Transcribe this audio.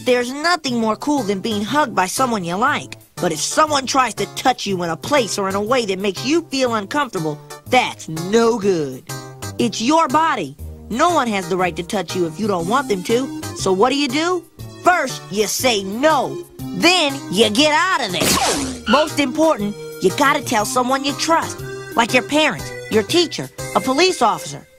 There's nothing more cool than being hugged by someone you like. But if someone tries to touch you in a place or in a way that makes you feel uncomfortable, that's no good. It's your body. No one has the right to touch you if you don't want them to. So what do? First, you say no. Then, you get out of there. Most important, you gotta tell someone you trust. Like your parents, your teacher, a police officer.